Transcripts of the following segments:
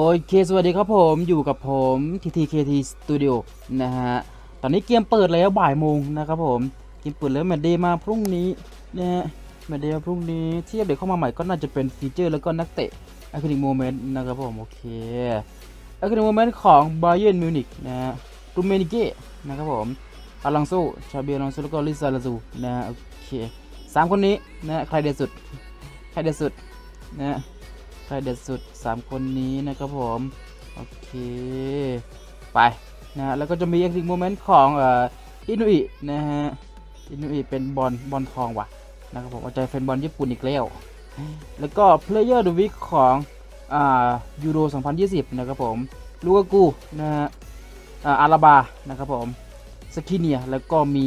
เคสวัสดีครับผมอยู่กับผม TTKT Studio นะฮะตอนนี้เกมเปิดแล้วบ่ายโมงนะครับผมเกมเปิดแล้วแมตช์เดย์มาพรุ่งนี้นะฮะแมตช์เดย์มาพรุ่งนี้ที่อัปเดตเข้ามาใหม่ก็น่าจะเป็นฟีเจอร์แล้วก็นักเตะ Iconic Moment นะครับผมโอเค Iconic Moment ของ Bayern Munich นะฮะรูเมนิเก้นะครับผมอลังโซชาเบียอลังโซแล้วก็ลิซาลาซูนะฮะโอเค3คนนี้นะใครเด็ดสุดนะใครเด็ดสุด3คนนี้นะครับผมโอเคไปนะแล้วก็จะมี Iconic Moment ของอินุอินะฮะอินุอิเป็นบอลทองว่ะนะครับผมเอาใจแฟนบอลญี่ปุ่นอีกแล้วก็ Player of the Week ของยูโร2020นะครับผมลูกากูนะฮะอาราบานะครับผมสกิเนียแล้วก็มี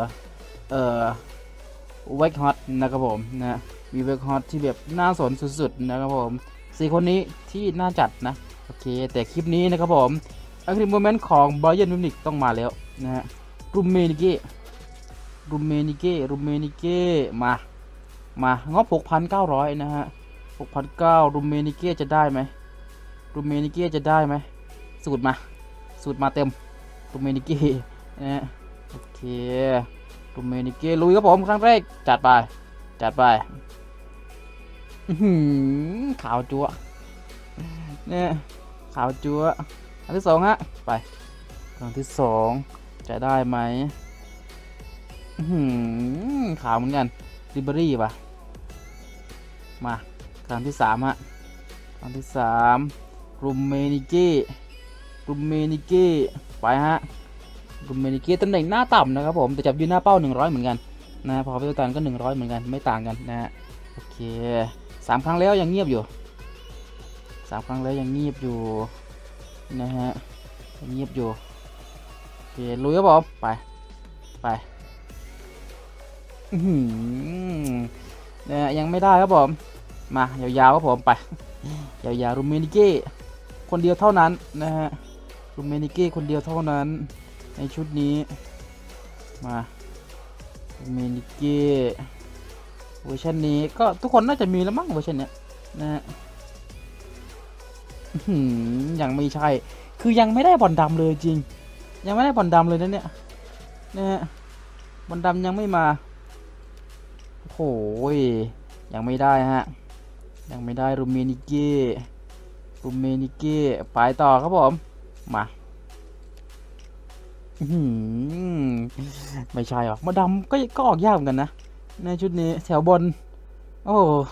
เวกฮอตนะครับผมนะมีเวกฮอตที่แบบน่าสนสุดๆนะครับผม4คนนี้ที่น่าจัดนะโอเคแต่คลิปนี้นะครับผมอัคริโมเมนต์ของบาเยิร์นมิวนิกต้องมาแล้วนะฮะรูเมนิเก้มางบ 6,900 นะฮะ 6,900 รูเมนิเก้จะได้ไหมสูตรมาเต็มรูเมนิเก้นะฮะโอเครูเมนิเก้ลุยครับผมครั้งแรกจัดไปขาวจั๊วเนี่ยขาวจั๊วอันที่2ฮะไปครั้งที่2จะได้ไหมขาวเหมือนกันริเบอรี่ป่ะมาครั้งที่3ฮะครั้งที่3รูเมนิเก้ไปฮะรูเมนิเก้ตำแหน่งหน้าต่ำนะครับผมแต่จับยืนหน้าเป้า100เหมือนกันนะพอไปตัวกันก็100เหมือนกันไม่ต่างกันนะฮะโอเค3 ครั้งแล้วยังเงียบอยู่นะฮะเงียบอยู่โอเคลุยครับผมไปเนี่ยยังไม่ได้ครับผมมายาวๆครับผมไปยาวๆรูเมนิเก้คนเดียวเท่านั้นนะฮะรูเมนิเก้คนเดียวเท่านั้นในชุดนี้มารูเมนิเก้เวอร์ชันนี้ก็ทุกคนน่าจะมีแล้วมั้งเวอร์ชันเนี้ยนะฮะยังไม่ใช่คือยังไม่ได้บอลดำเลยจริงยังไม่ได้บอลดำเลยนะเนี่ยนะฮะบอลดำยังไม่มาโอ้ยยังไม่ได้ฮะยังไม่ได้รูเมนิเก้ไปต่อครับผมมาไม่ใช่หรอกบอลดำก็ออกยากเหมือนกันนะในชุดนี้แถวบนโอ้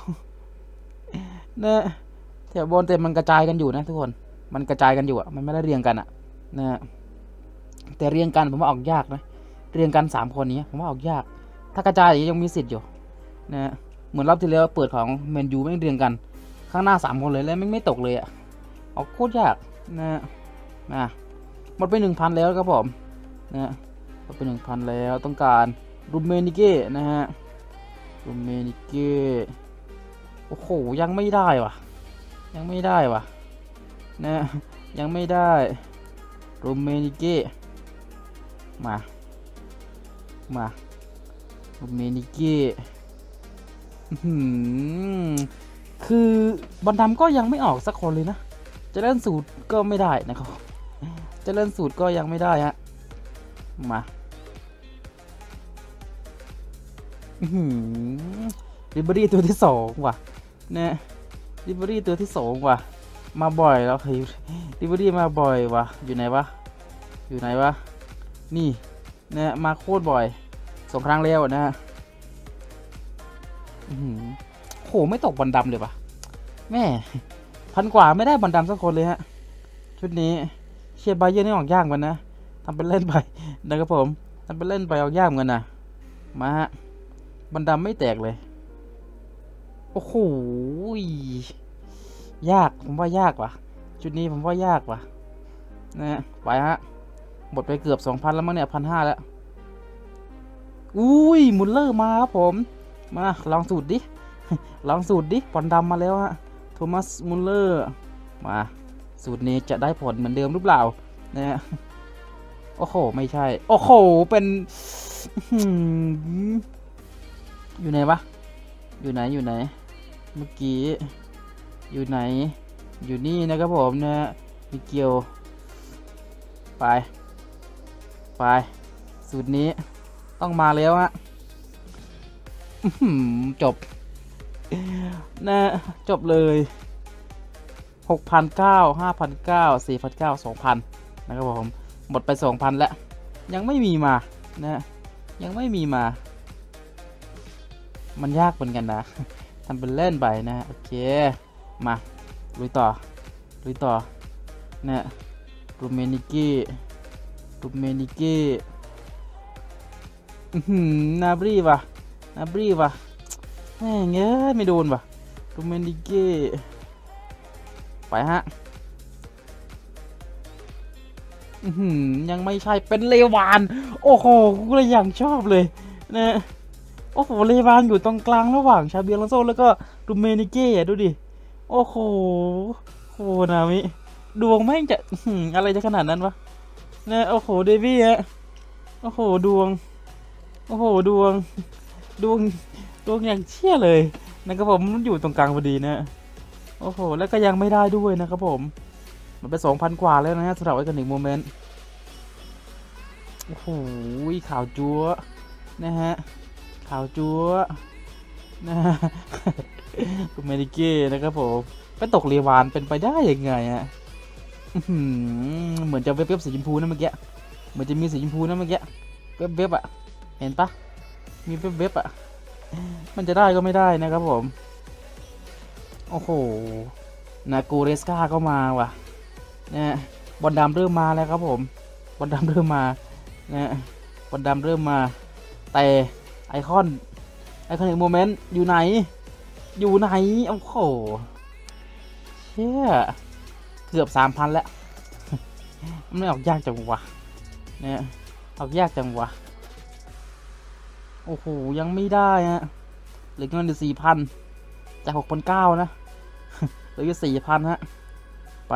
เนี่ยแถวบนแต่มันกระจายกันอยู่นะทุกคนมันกระจายกันอยู่อะมันไม่ได้เรียงกันอะนะแต่เรียงกันผมว่าออกยากนะเรียงกัน3 คนนี้ผมว่าออกยากถ้ากระจายยังมีสิทธิ์อยู่นะเหมือนรอบที่แล้วเปิดของแมนยูไม่เรียงกันข้างหน้า3 คนเลยแล้วไม่ตกเลยอะออกโคตรยากนะหมดไป 1,000 แล้วครับผมนะหมดไป 1,000 แล้วต้องการรูเมนิเก้นะฮะรูเมนิเก้โอ้โหยังไม่ได้ว่ะนะยังไม่ได้รูเมนิเก้มารูเมนิเก้คือบอลดำก็ยังไม่ออกสักคนเลยนะจะเล่นสูตรก็ไม่ได้นะครับจะเล่นสูตรก็ยังไม่ได้ฮะมาริเบอรี่ตัวที่2ว่ะเนี่ยริเบอรี่ตัวที่2ว่ะมาบ่อยแล้วคือริเบอรี่มาบ่อยว่ะอยู่ไหนวะนี่เนี่ยมาโคตรบ่อย2 ครั้งแล้วนะฮะโหไม่ตกบอลดำเลยปะแม่1,000 กว่าไม่ได้บอลดำสักคนเลยฮะชุดนี้เชียร์บาเยิร์นนี่ออกยากเหมือนนะทำเป็นเล่นไปนะครับผมทำเป็นเล่นไปออกยากเหมือนนะมาฮะบอลดำไม่แตกเลยโอ้โหยากผมว่ายากว่ะชุดนี้ผมว่ายากว่ะนะไปฮะหมดไปเกือบ 2,000 แล้วมั้งเนี่ย 1,500 แล้วอุ้ยมุลเลอร์มาครับผมมาลองสูตรดิบอลดำมาแล้วฮะโทมัสมุลเลอร์มาสูตรนี้จะได้ผลเหมือนเดิมหรือเปล่านะโอ้โหไม่ใช่โอ้โหเป็นอยู่ไหนวะอยู่ไหนเมื่อกี้อยู่ไหนอยู่นี่นะครับผมนะฮะมิเกลไปสูตรนี้ต้องมาแล้วฮะจบนะจบเลย6,900 5,900 4,900 2,000นะครับผมหมดไป 2,000แล้วยังไม่มีมานะยังไม่มีมามันยากเหมือนกันนะทำเป็นเล่นไปนะโอเคมาลุยต่อนะรูเมนิกี้นาบรีว่ะแม่งเอ้ยไม่โดนว่ะรูเมนิกี้ไปฮะยังไม่ใช่เป็นเลวานโอ้โหกูเลยอย่างชอบเลยนะโอ้โหเลวานอยู่ตรงกลางระหว่างชาเบียลอนโซแล้วก็รูเมนิกี้ดูดิโอ้โหนามิดวงแม่งจะอะไรจะขนาดนั้นวะนะโอ้โหเดวี่ฮะโอ้โหดวงอย่างเชี่ยเลยนะครับผมมันอยู่ตรงกลางพอดีนะโอ้โหแล้วก็ยังไม่ได้ด้วยนะครับผมมันไป 2,000 กว่าแล้วนะฮะสำหรับไอ้กันหนึ่งโมเมนต์โอ้โหข่าวจั๊วนะฮะนะฮะกูเมดิเก้นะครับผมไปตกเรวานเป็นไปได้ยังไงฮะเหมือนจะเว็บสีชมพูนะเมื่อกี้เหมือนจะมีสีชมพูนะเมื่อกี้เว็บอะเห็นปะมีเว็บอะมันจะได้ก็ไม่ได้นะครับผมโอ้โหนากูเรสกาก็มาว่ะนะบอลดำเริ่มมาแล้วครับผมบอลดำเริ่มมานะบอลดำเริ่มมาแต่ไอคอนอีกโมเมนต์อยู่ไหนโอ้โหเชี่ยเกือบ 3,000 แล้วมันไม่ออกยากจังวะเนี่ยออกยากจังวะโอ้โหยังไม่ได้ฮะเหลือเงินอยู่ 4,000 จาก 6,900 นะเหลืออยู่ 4,000 ฮะไป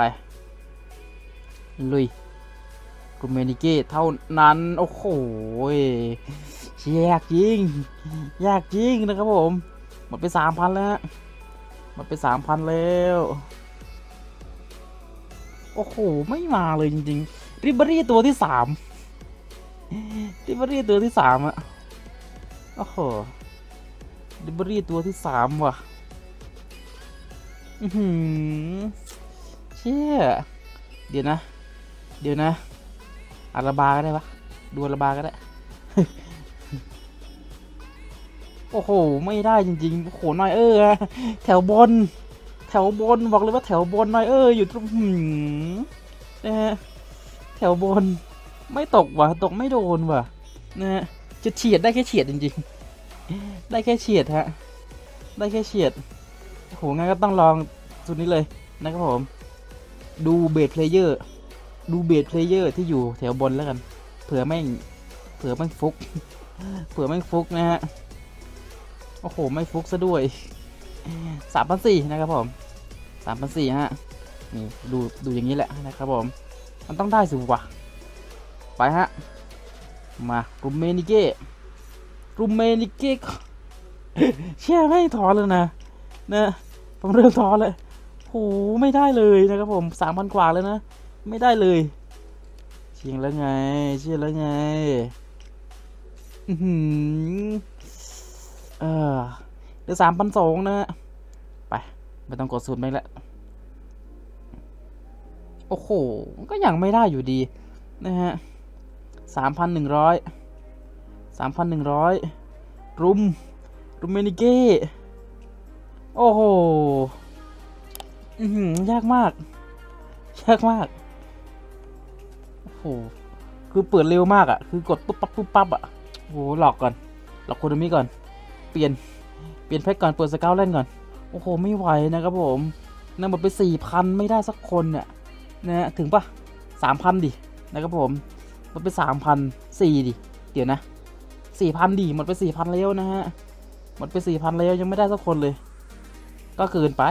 ลุยกลุ่มเมนิเก้เท่านั้นโอ้โหยากจริงนะครับผมหมดไป 3,000 แล้วฮะหมดไป 3,000 แล้วโอ้โหไม่มาเลยจริงๆริบเบอรี่ตัวที่ 3อะโอ้โหริบเบอรี่ตัวที่ 3ว่ะเชี่ยเดี๋ยวนะอาราบาก็ได้ปะดูอาราบาก็ได้ โอ้โหไม่ได้จริงๆโอ้โหนอยแถวบนบอกเลยว่าแถวบนนอยอยู่ตรงนะฮะแถวบนไม่ตกว่ะตกไม่โดนว่ะนะฮะจะเฉียดได้แค่เฉียดจริงๆได้แค่เฉียดฮะได้แค่เฉียดโอ้โหงั้นก็ต้องลองสุดนี้เลยนะครับผมดูเบสเพลเยอร์ที่อยู่แถวบนแล้วกันเผื่อแม่งฟุกนะฮะโอ้โหไม่ฟุกซะด้วย 3,400 นะครับผม3,400ฮะนี่ดูอย่างนี้แหละนะครับผมมันต้องได้สิวะไปฮะมารูเมนิเก้เชี่ยไม่ถอนเลยนะผมเริ่มถอนเลยโหไม่ได้เลยนะครับผม 3,000 กว่าแล้วนะไม่ได้เลยเชียงแล้วไงเหลือ 3,200 นะไปไม่ต้องกดสูตรไม่ละโอ้โหก็ยังไม่ได้อยู่ดีนะฮะ 3,100 รุมเมนิเก้โอ้โหยากมากโอ้โหคือเปิดเร็วมากอ่ะคือกดปุ๊บปั๊บอ่ะโอ้โหหลอกโคโนมิก่อนเปลี่ยนแพ็กก่อนเปิดสเกลเล่นก่อนโอ้โหไม่ไหวนะครับผมนั่นหมดไป 4,000 ไม่ได้สักคนเนี่ยนะถึงปะ 3,000 ดินะครับผมหมดไป 3,400 ดิเดี๋ยวนะ 4,000 ดิหมดไป 4,000 แล้วนะฮะหมดไป 4,000 แล้วยังไม่ได้สักคนเลยก็เกินไป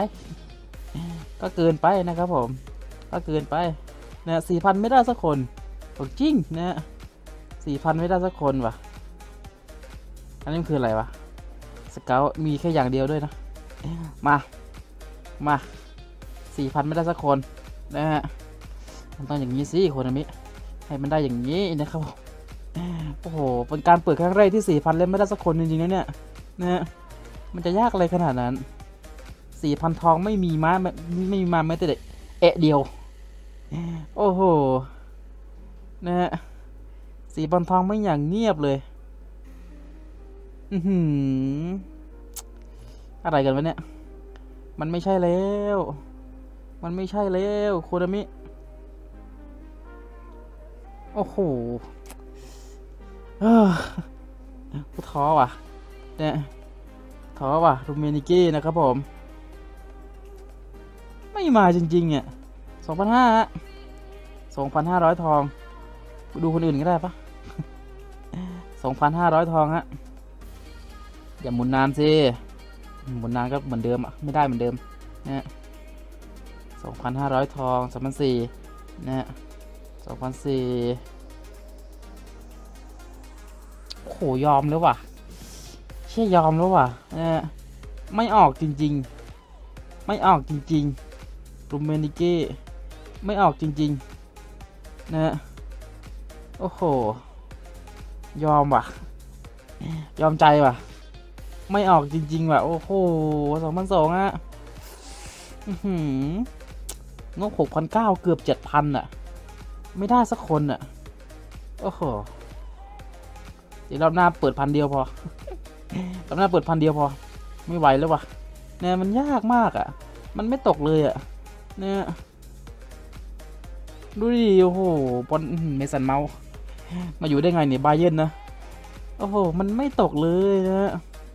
นะครับผมก็เกินไปนะ 4,000 ไม่ได้สักคนจริงนะ 4,000 ไม่ได้สักคนว่ะอันนี้คืออะไรวะสเกลมีแค่อย่างเดียวด้วยนะมา 4,000ไม่ได้สักคนนะฮะมันต้องอย่างนี้สิโคนามิให้มันได้อย่างนี้นะครับโอ้โหเป็นการเปิดครั้งแรกที่ 4,000 เล่นไม่ได้สักคนจริงๆนะเนี่ยนะฮะมันจะยากอะไรขนาดนั้น 4,000 ทองไม่มีม้าไม่มีม้าแม้แต่เดียวโอ้โหนะฮะ4,000 ทองไม่อย่างเงียบเลยอะไรกันวะเนี่ยมันไม่ใช่แล้วมันไม่ใช่แล้วโคนามิโอ้โหกูท้อว่ะเนี่ยท้อว่ะรูเมนิกี้นะครับผมไม่มาจริงๆอ่ะ2,500 ทองดูคนอื่นก็ได้ปะ2,500 ทองฮะอย่าหมุนนานสิหมุนนานก็เหมือนเดิมอ่ะไม่ได้เหมือนเดิมนะ2,500 ทอง3,400นะ2,400โอ้โหยอมแล้วว่ะเชื่อยอมแล้วว่ะไม่ออกจริงๆไม่ออกจริงๆรูเมนิเก้ไม่ออกจริงๆนะโอ้โหยอมว่ะยอมใจว่ะไม่ออกจริงๆว่ะโอ้โห2,200ฮะงบ6,900เกือบ 7,000อ่ะไม่ได้สักคนอ่ะโอ้โหเดี๋ยวรอบหน้าเปิด1,000 เดียวพอรอบหน้าเปิด1,000 เดียวพอไม่ไหวแล้วว่ะเนี่ยมันยากมากอ่ะมันไม่ตกเลยอ่ะเนี่ยดูดิโอ้โหบอลเมสันเมามาอยู่ได้ไงเนี่ยบาเยิร์นนะโอ้โหมันไม่ตกเลยนะ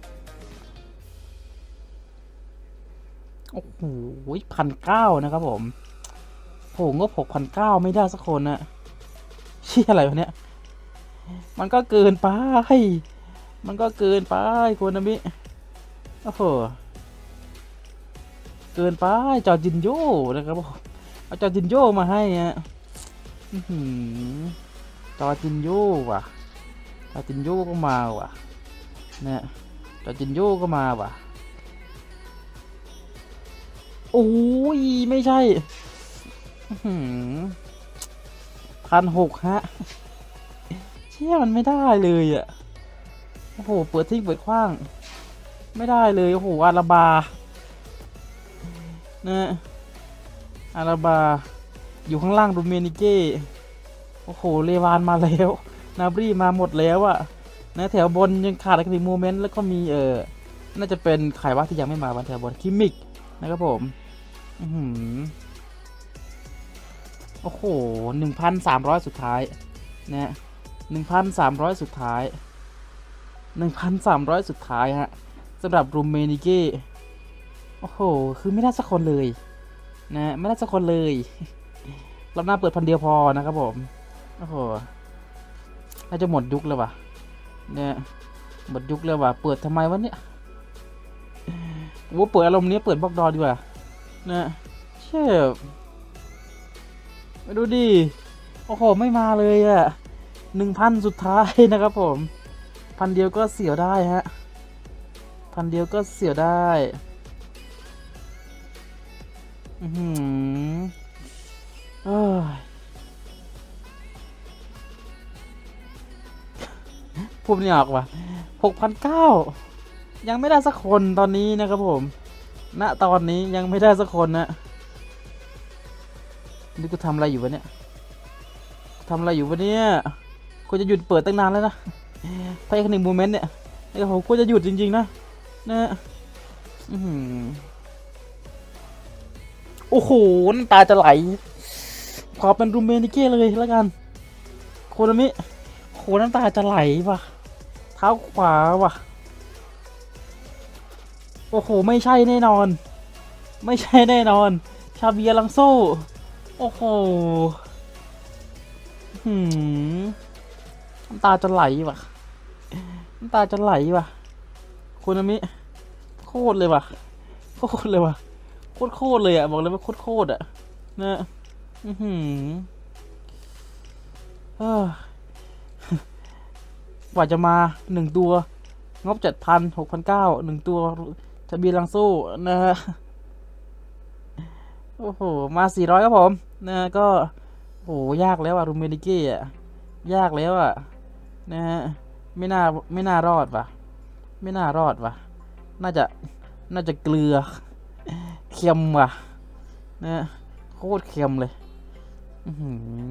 โอ้โห1,900นะครับผมโหงบ6,900ไม่ได้สักคนนะเชี่ยอะไรวะเนี่ยมันก็เกินไปมันก็เกินไปโคนามิโอ้โหเกินไปจอร์จินโญ่นะครับผมเอาจอร์จินโญ่มาให้ฮะจอร์จินโญ่ว่ะจอร์จินโญ่ก็มาว่ะเนี่ยจอร์จินโญ่ก็มาว่ะโอ้ยไม่ใช่1,600ฮะเชี่ยมันไม่ได้เลยอ่ะโอ้โหเปิดทิ้งเปิดขว้างไม่ได้เลยโอ้โหอาราบานะอาราบาอยู่ข้างล่างรูเมนิเก้โอ้โหเลวานมาแล้วนาบรีมาหมดแล้วอะนะแถวบนยังขาดอีก1โมเมนต์แล้วก็มีน่าจะเป็นใครวะที่ยังไม่มาวันแถวบนคิมิกนะครับผมโอ้โห1,300สุดท้ายนะ1,300สุดท้าย1,300สุดท้ายฮะสำหรับรูเมนิเก้โอ้โหคือไม่ได้สักคนเลยนะไม่ได้สักคนเลยรอบหน้าเปิด1,000 เดียวพอนะครับผมโอ้โหน่าจะหมดยุคแล้วว่ะเนี่ยหมดยุคแล้วว่ะเปิดทำไมวะเนี่ยว่าเปิดอารมณ์นี้เปิดบล็อกดอดีกว่านะเชี่ยมาดูดิโอ้โหไม่มาเลยอ่ะ1,000สุดท้ายนะครับผม1,000 เดียวก็เสียวได้ฮะ1,000 เดียวก็เสียวได้พูดไม่ออกว่ะ6,900ยังไม่ได้สักคนตอนนี้นะครับผมณตอนนี้ยังไม่ได้สักคนนะนี่กูทำอะไรอยู่วะเนี่ยทำอะไรอยู่วะเนี่ยกูจะหยุดเปิดตั้งนานแล้วนะไปแค่1โมเมนต์เนี่ยโอ้โหกูจะหยุดจริงๆนะโอ้โหน้ำตาจะไหลขอเป็นรูเมนิเก้เลยแล้วกันโคนามิโหน้ำตาจะไหลว่ะเท้าขวาว่ะโอ้โหไม่ใช่แน่นอนไม่ใช่แน่นอนชาเบียลังโซโอ้โหน้ำตาจะไหลว่ะน้ำตาจะไหลว่ะโคนามิโคตรเลยว่ะโคตรเลยว่ะโคตรเลยอ่ะบอกเลยว่าโคตรอ่ะนะกว่าจะมา1ตัวงบ7,000 6,900 1ตัวทะเบียนลังโซ่นะฮะโอ้โหมา400ครับผมนะก็โอ้โหยากแล้วอะรูเมนิกี้อะยากแล้วอะนะฮะไม่น่าไม่น่ารอดว่ะไม่น่ารอดว่ะน่าจะน่าจะเกลือเค็มว่ะนะฮะโคตรเค็มเลยอื้อหือ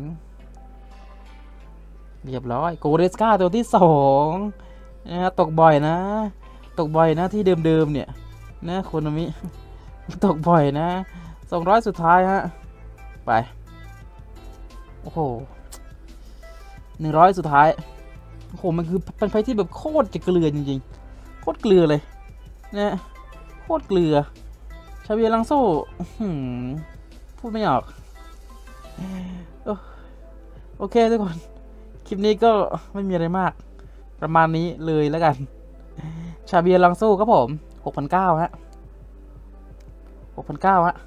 เรียบร้อยโกเรสกาตัวที่2นะฮะตกบ่อยนะตกบ่อยนะที่เดิมๆเนี่ยนะโคนามิตกบ่อยนะ200สุดท้ายฮะไปโอ้โห100สุดท้ายโอ้โหมันคือเป็นไพ่ที่แบบโคตรจะเกลือจริงๆโคตรเกลือเลยนะโคตรเกลือชาเวียลังโซ่พูดไม่ออกโอโอเคทุกคนคลิปนี้ก็ไม่มีอะไรมากประมาณนี้เลยแล้วกันชาเบียลังโซ่ครับผม6,900ฮะ6,900ฮะ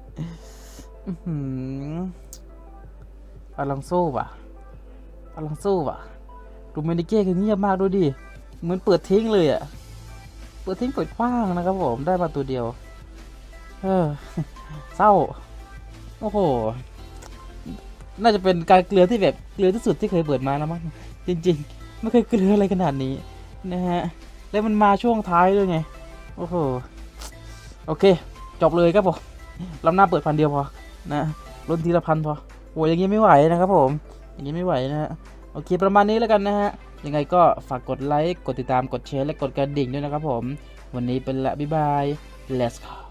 อลังโซ่ว่ะอลังโซ่ว่ะดูเมนิเก้คือเงียบมากดูดิเหมือนเปิดทิ้งเลยอ่ะเปิดทิ้งเปิดขว้างนะครับผมได้มาตัวเดียวเศร้าโอ้โหน่าจะเป็นการเกลือที่แบบเกลือที่สุดที่เคยเปิดมาแล้วมั้งจริงๆไม่เคยเกลืออะไรขนาดนี้นะฮะแล้วมันมาช่วงท้ายด้วยไงโอ้โหโอเคจบเลยครับผมลำหน้าเปิด1,000 เดียวพอนะลุ้นทีละ1,000พอโอ้ยอย่างงี้ไม่ไหวนะครับผมอย่างงี้ไม่ไหวนะฮะโอเคประมาณนี้แล้วกันนะฮะยังไงก็ฝากกดไลค์กดติดตามกดแชร์และกดกระดิ่งด้วยนะครับผมวันนี้เป็นละบ๊ายบาย let's go